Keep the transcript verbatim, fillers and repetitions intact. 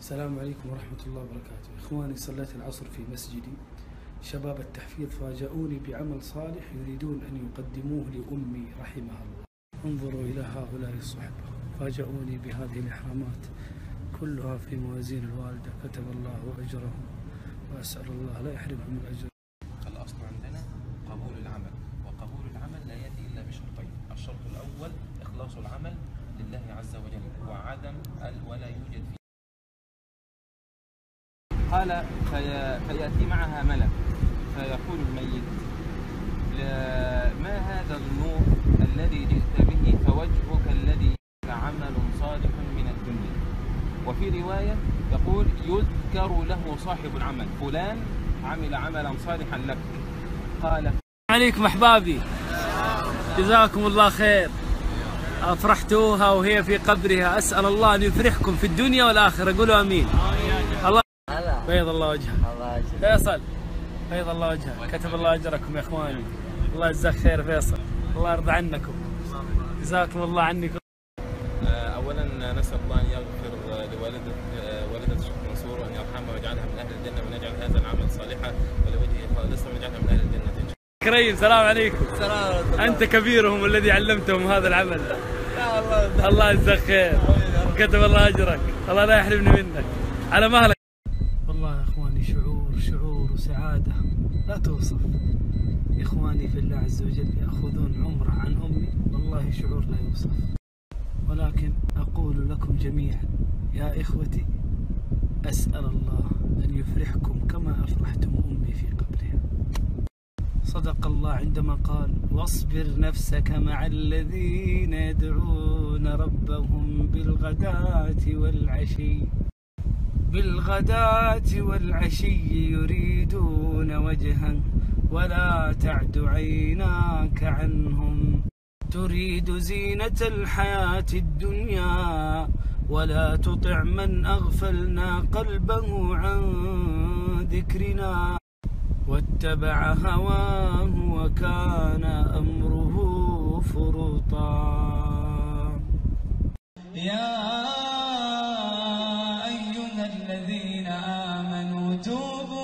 السلام عليكم ورحمة الله وبركاته. إخواني، صليت العصر في مسجدي. شباب التحفيظ فاجأوني بعمل صالح يريدون أن يقدموه لأمي رحمها الله. انظروا إلى هؤلاء الصحبة، فاجأوني بهذه الإحرامات كلها في موازين الوالدة، كتب الله أجرهم وأسأل الله لا يحرمهم الأجر. الأصل عندنا قبول العمل، وقبول العمل لا يأتي إلا بشرطين. الشرط الأول إخلاص العمل لله عز وجل وعدم ولا يوجد فيه. قال في فيأتي معها ملك فيقول الميت: ما هذا النور الذي جئت به فوجهك الذي عمل صالح من الدنيا. وفي رواية يقول: يذكر له صاحب العمل، فلان عمل عملا صالحا لك. قال: عليكم أحبابي، جزاكم الله خير، أفرحتوها وهي في قبرها. أسأل الله أن يفرحكم في الدنيا والآخرة، قولوا أمين. الله بيض الله وجهك. فيصل بيض الله وجهك، كتب الله أجركم يا إخواني. الله يجزاك خير فيصل، الله يرضى عنكم، جزاكم الله عنكم. أولا نسأل الله أن يغفر لوالدة والدة الشيخ منصور وأن يرحمها ويجعلها من أهل الجنة، ونجعل هذا العمل صالحا ولوجهه خالصا ونجعلها من أهل الجنة. كريم، سلام عليكم. سلام. أنت كبيرهم الذي علمتهم هذا العمل. لا والله. الله يجزاك خير وكتب الله أجرك، الله لا يحرمني منك على مهلك. والله يا إخواني شعور شعور وسعادة لا توصف. إخواني في الله عز وجل يأخذون عمرة عن أمي، والله شعور لا يوصف. ولكن أقول لكم جميعا يا إخوتي، أسأل الله أن يفرحكم كما أفرحتم أمي في قبرها. صدق الله عندما قال: واصبر نفسك مع الذين يدعون ربهم بالغداة والعشي بالغداة والعشي يريدون وجها ولا تعد عيناك عنهم تريد زينة الحياة الدنيا ولا تطع من أغفلنا قلبه عن ذكرنا واتبع هواه وكان أمره فرطا. يا أيها الذين آمنوا توبوا